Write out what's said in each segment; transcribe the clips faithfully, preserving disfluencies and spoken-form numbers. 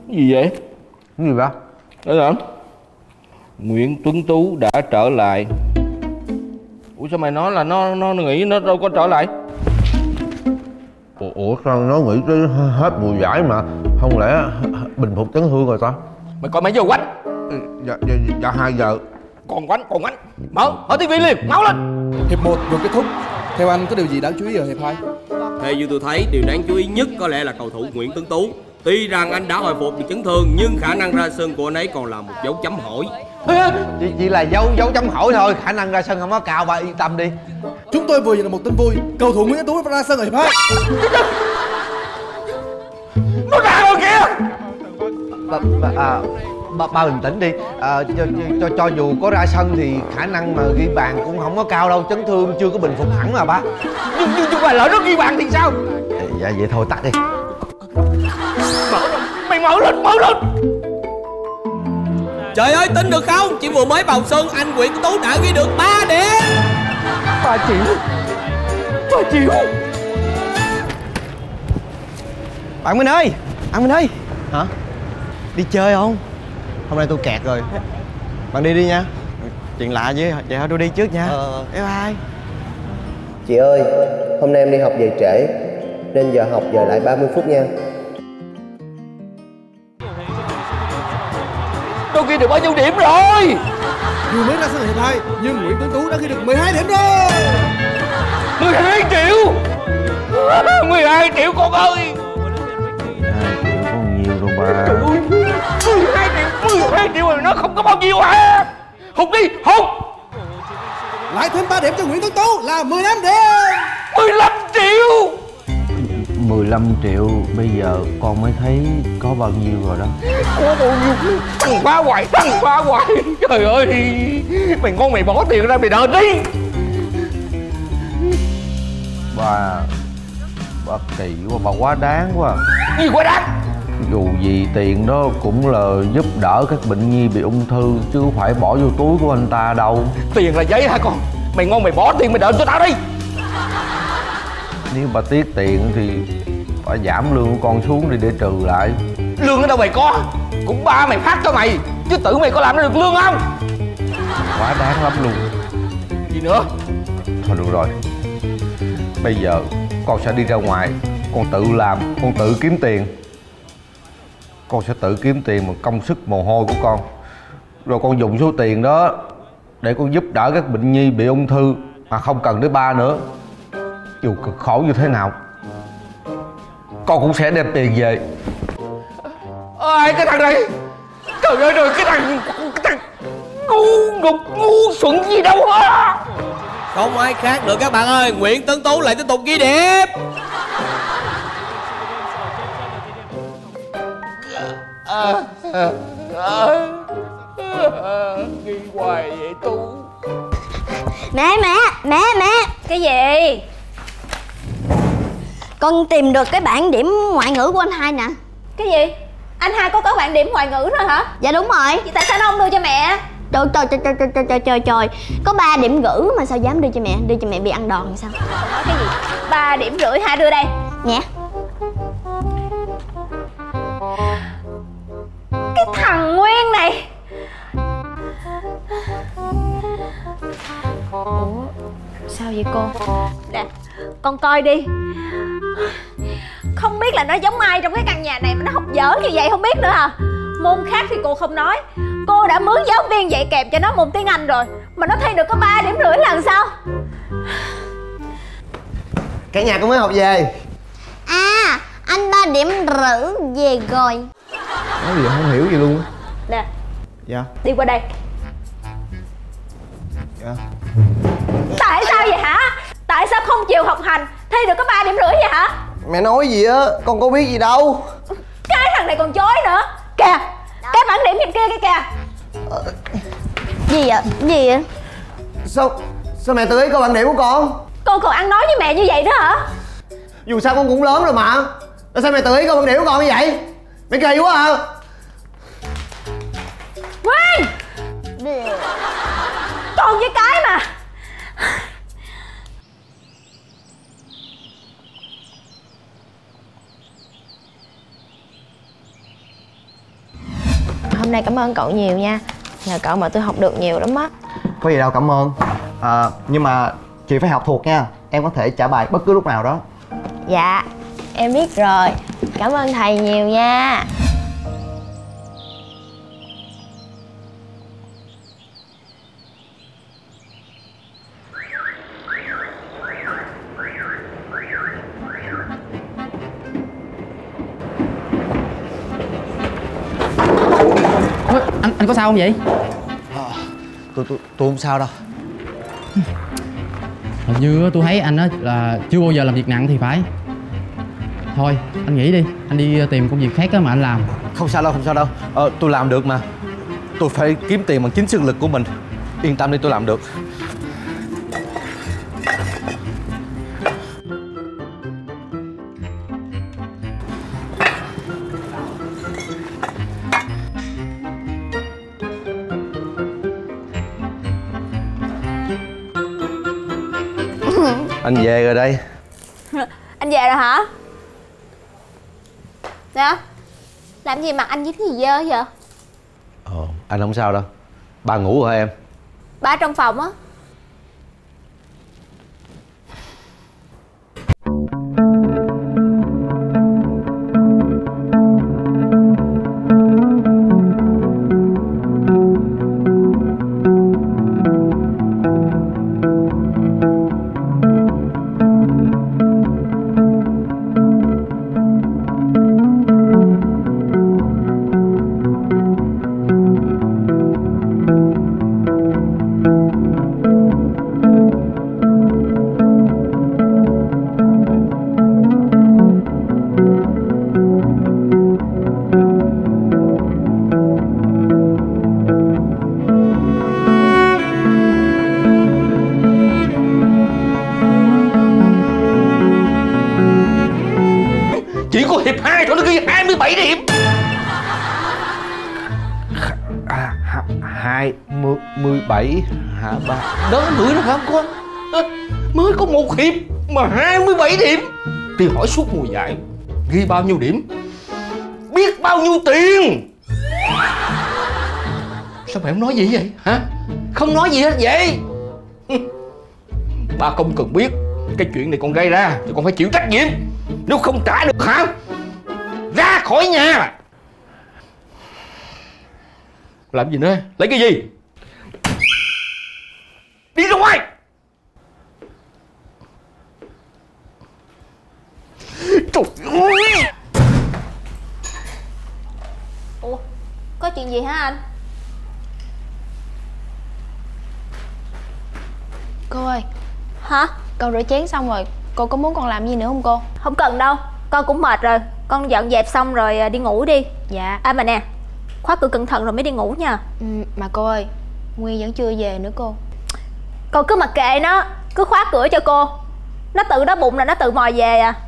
Gì vậy? Cái gì vậy? Đó hả? Nguyễn Tuấn Tú đã trở lại. Ủa sao mày nói là nó nó nghĩ nó đâu có trở lại? Ủa sao nó nghĩ tới hết mùa giải mà không lẽ bình phục chấn thương rồi ta? Mày coi mấy giờ quánh? Ừ, dạ, dạ, dạ hai giờ. Còn quánh, còn quánh. Mở, mở tivi liền, máu lên. Hiệp một vừa kết thúc. Theo anh có điều gì đáng chú ý ở hiệp hai? Theo như tôi thấy, điều đáng chú ý nhất có lẽ là cầu thủ Nguyễn Tuấn Tú. Tuy rằng anh đã hồi phục được chấn thương nhưng khả năng ra sân của anh ấy còn là một dấu chấm hỏi. Chỉ, chỉ là dấu dấu chấm hỏi thôi, khả năng ra sân không có cao, bà yên tâm đi. Chúng tôi vừa nhận được một tin vui, cầu thủ Nguyễn Tuấn Tú ra sân ở hiệp hai. Nó ra rồi kìa. Ba, ba, à, ba, ba bình tĩnh đi. À, cho, cho, cho dù có ra sân thì khả năng mà ghi bàn cũng không có cao đâu, chấn thương chưa có bình phục hẳn mà ba. Nhưng nhưng nhưng mà lỡ nó ghi bàn thì sao? Dạ vậy thôi tắt đi. Mở lên, mày mở lên, mở lên. Trời ơi, tin được không? Chỉ vừa mới vào sân anh Nguyễn Tuấn Tú đã ghi được ba điểm. Ba triệu. Ba triệu. Bạn Minh ơi, anh Minh ơi. Hả? Đi chơi không? Hôm nay tôi kẹt rồi. Bạn đi đi nha. Chuyện lạ chứ, vậy thôi tôi đi trước nha. Ờ. Bye bye. Chị ơi, hôm nay em đi học về trễ nên giờ học giờ lại ba mươi phút nha. Tôi ghi được bao nhiêu điểm rồi? Vừa mới ra sân ở hiệp hai nhưng Nguyễn Tuấn Tú đã ghi được mười hai điểm rồi. mười hai triệu. mười hai triệu con ơi. hai triệu có nhiều đâu ba. Trời ơi, mười hai triệu, mười hai triệu mà nó không có bao nhiêu hả? Hụt đi, hụt. Lại thêm ba điểm cho Nguyễn Tuấn Tú là mười lăm điểm. mười lăm triệu. mười lăm triệu bây giờ con mới thấy có bao nhiêu rồi đó. Có bao nhiêu? Thằng phá hoài, thằng phá hoài. Trời ơi, mày ngon mày bỏ tiền ra mày đền đi. Bà bà kỳ quá, bà quá đáng quá. Gì quá đáng? Dù gì tiền đó cũng là giúp đỡ các bệnh nhi bị ung thư chứ không phải bỏ vô túi của anh ta đâu. Tiền là giấy hả con? Mày ngon mày bỏ tiền mày đền cho tao đi. Nếu bà tiếc tiền thì bà giảm lương của con xuống đi để trừ lại. Lương ở đâu mày có? Cũng ba mày phát cho mày chứ tự mày có làm ra được lương không? Quá đáng lắm luôn. Gì nữa? Thôi được rồi, bây giờ con sẽ đi ra ngoài, con tự làm, con tự kiếm tiền. Con sẽ tự kiếm tiền bằng công sức mồ hôi của con. Rồi con dùng số tiền đó để con giúp đỡ các bệnh nhi bị ung thư mà không cần đến ba nữa. Dù cực khổ như thế nào con cũng sẽ đem tiền về. Ai cái thằng này? Trời ơi rồi cái thằng cái thằng ngu ngục ngu xuẩn gì đâu á. Không ai khác nữa các bạn ơi, Nguyễn Tuấn Tú lại tiếp tục ghi điểm. À, à, à, à, ghi hoài vậy Tú. Mẹ mẹ mẹ mẹ. Cái gì? Con tìm được cái bảng điểm ngoại ngữ của anh hai nè. Cái gì? Anh hai có có bảng điểm ngoại ngữ rồi hả? Dạ đúng rồi. Vậy tại sao nó không đưa cho mẹ? Trời trời trời trời trời trời trời trời. Có ba điểm ngữ mà sao dám đưa cho mẹ? Đưa cho mẹ bị ăn đòn làm sao? Nói cái gì? Ba điểm rưỡi, hai đưa đây. Nhẹ. Cái thằng Nguyên này. Ủa sao vậy cô? Nè con coi đi. Không biết là nó giống ai trong cái căn nhà này mà nó học dở như vậy không biết nữa hả? Môn khác thì cô không nói, cô đã mướn giáo viên dạy kèm cho nó môn tiếng Anh rồi mà nó thi được có ba điểm rưỡi lần sao? Cả nhà con mới học về. À, anh ba điểm rưỡi về rồi. Nói gì không hiểu gì luôn. Nè. Dạ. Đi qua đây. Dạ. Tại sao vậy hả? Tại sao không chịu học hành, thi được có ba điểm rưỡi vậy hả? Mẹ nói gì á, con có biết gì đâu. Cái thằng này còn chối nữa. Kìa, cái bảng điểm trên kia kia kìa. Ờ... Gì vậy? Gì vậy? Sao, sao mẹ tự ý có bảng điểm của con? Cô còn ăn nói với mẹ như vậy đó hả? Dù sao con cũng lớn rồi mà. Tại sao mẹ tự ý có bảng điểm của con như vậy? Mẹ kỳ quá à. Nguyên! Con với cái mà. hôm nay cảm ơn cậu nhiều nha. Nhờ cậu mà tôi học được nhiều lắm á. Có gì đâu cảm ơn. À, nhưng mà chị phải học thuộc nha. Em có thể trả bài bất cứ lúc nào đó. Dạ, em biết rồi. Cảm ơn thầy nhiều nha. Ủa, anh anh có sao không vậy? À, tôi tôi tôi không sao đâu. Hình như tôi thấy anh á là chưa bao giờ làm việc nặng thì phải. Thôi anh nghỉ đi, anh đi tìm công việc khác á mà anh làm. Không sao đâu, không sao đâu. Ờ, tôi làm được mà. Tôi phải kiếm tiền bằng chính sức lực của mình. Yên tâm đi, tôi làm được. Anh về rồi đây. Anh về rồi hả? Dạ. Làm gì mặt anh với cái gì dơ vậy? Ồ, anh không sao đâu. Bà ngủ rồi hả em? Ba trong phòng á. Chỉ có hiệp hai thôi nó ghi hai mươi bảy điểm. À, hai mươi bảy hả ba? Đó bữa đó phải không con? À, mới có một hiệp mà hai mươi bảy điểm. Thì hỏi suốt mùa giải ghi bao nhiêu điểm, biết bao nhiêu tiền. Sao mẹ không nói gì vậy hả? Không nói gì hết vậy. Ba không cần biết. Cái chuyện này con gây ra thì con phải chịu trách nhiệm. Nếu không trả được hả, ra khỏi nhà. Làm gì nữa? Lấy cái gì? Đi ra ngoài. Trời ơi. Ủa, có chuyện gì hả anh? Cô ơi, Hả? con rửa chén xong rồi, cô có muốn con làm gì nữa không cô? Không cần đâu, con cũng mệt rồi. Con dọn dẹp xong rồi đi ngủ đi. Dạ. À mà nè, khóa cửa cẩn thận rồi mới đi ngủ nha. Ừ, mà cô ơi, Nguyên vẫn chưa về nữa cô. Con cứ mặc kệ nó, cứ khóa cửa cho cô. Nó tự đói bụng là nó tự mò về à.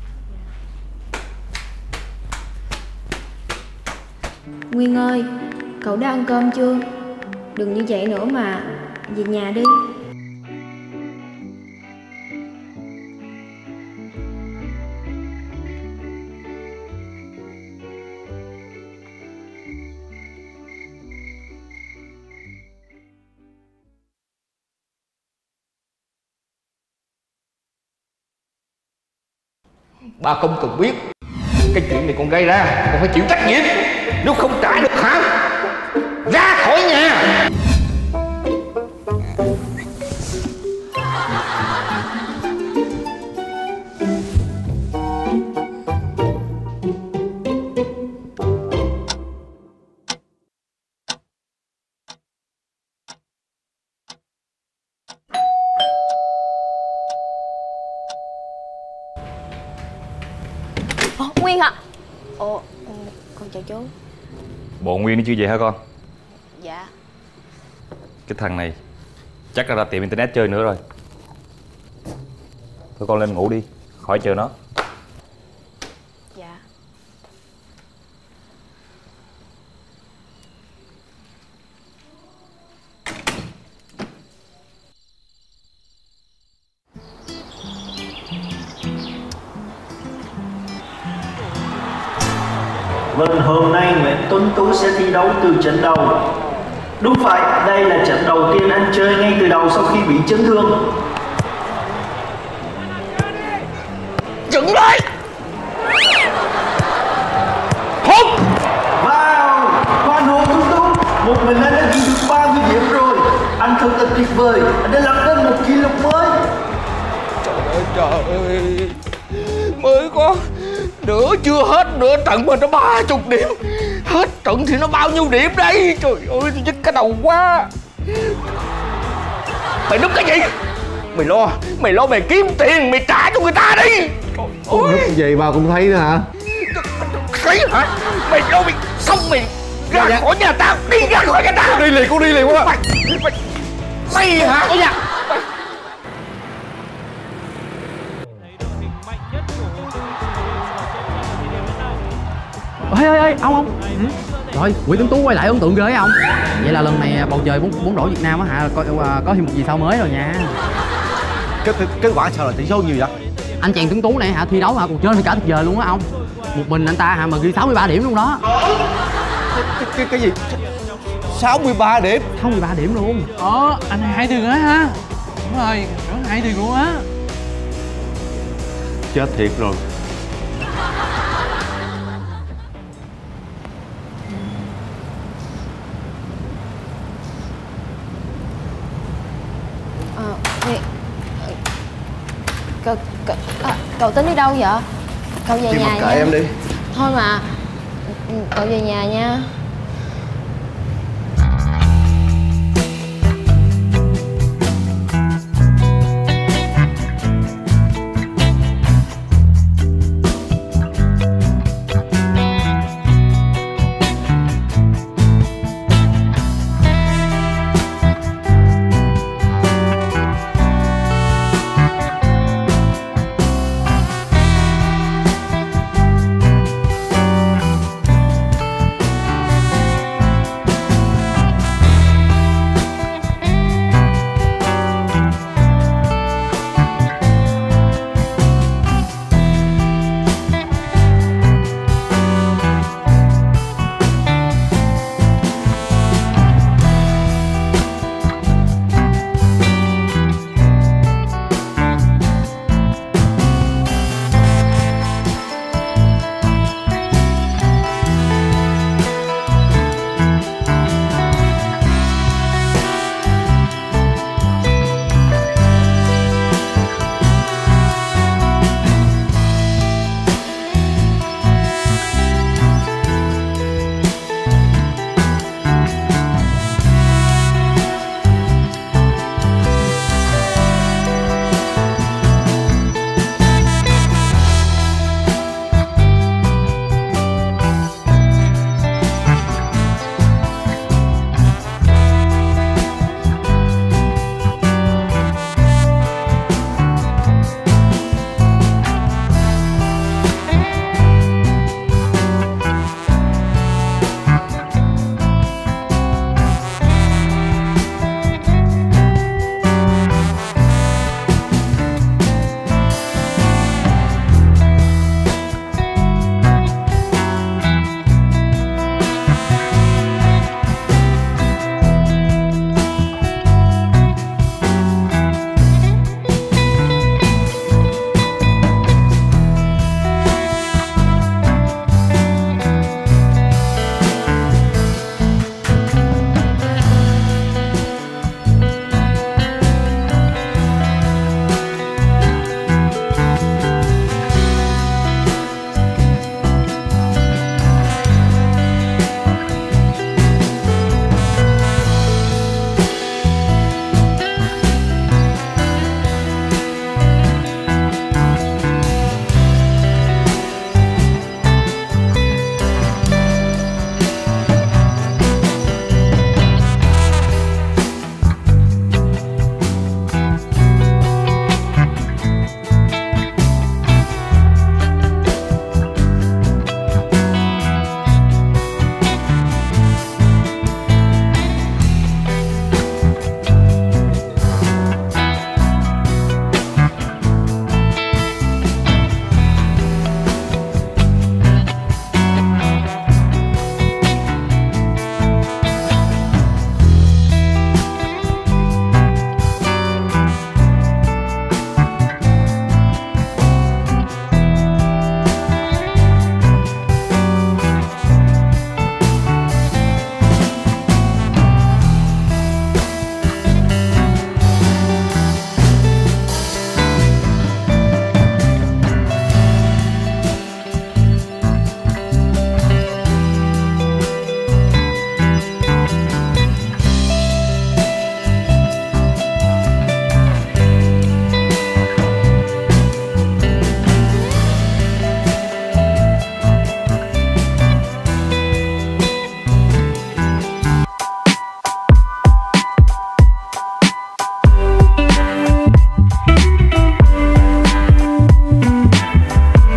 Nguyên ơi, cậu đã ăn cơm chưa? Đừng như vậy nữa mà, về nhà đi. Ba không cần biết. Cái chuyện này con gây ra con phải chịu trách nhiệm. Nếu không trả được hả, ra khỏi nhà. Nguyên hả? Ồ, con chào chú. Bộ Nguyên nó chưa về hả con? Dạ. Cái thằng này chắc là ra tiệm internet chơi nữa rồi. Thôi con lên ngủ đi, khỏi chờ nó. Dạ. Vâng, hôm nay Nguyễn Tuấn Tú sẽ thi đấu từ trận đầu. Đúng vậy, đây là trận đầu tiên anh chơi ngay từ đầu sau khi bị chấn thương. Dừng lại! Hút! Wow! Khoan hồn Tuấn Tú, một mình anh đã ghi được ba mươi điểm rồi. Anh thật là tuyệt vời, anh đã lập nên một kỷ lục mới. Trời ơi trời ơi, mới có nửa chưa hết nửa trận mà nó ba chục điểm. Hết trận thì nó bao nhiêu điểm đây? Trời ơi, tôi nhức cái đầu quá. Mày núp cái gì? Mày lo, mày lo mày kiếm tiền, mày trả cho người ta đi. Trời ơi, Núp gì bà cũng thấy nữa hả? thấy hả? Mày lo mày xong mày ra dạ. khỏi nhà tao, đi ra khỏi nhà tao. Đi liền, con đi liền quá. Mày, mày, mày hả? Ôi dạ. Ê ê ê, ông ông ừ. Rồi, Nguyễn Tuấn Tú quay lại ấn tượng ghê ông. Vậy là lần này bầu trời bóng bóng rổ Việt Nam á hả, có có thêm một gì sao mới rồi nha. Kết kết quả sao là tỷ số nhiều vậy? Anh chàng Tuấn Tú này hả, thi đấu hả, cuộc chơi thì cả tuyệt vời luôn á ông. Một mình anh ta hả mà ghi sáu mươi ba điểm luôn đó. Cái cái, cái gì? sáu mươi ba điểm? sáu mươi ba điểm luôn. Ờ, anh này hay thiệt á ha. Đúng rồi, rất hay thiệt luôn á. Chết thiệt rồi. Ờ, thì... Cậu, cậu, à, cậu tính đi đâu vậy? Cậu về Chị nhà mặc kệ nha. em đi. Thôi mà, cậu về nhà nha.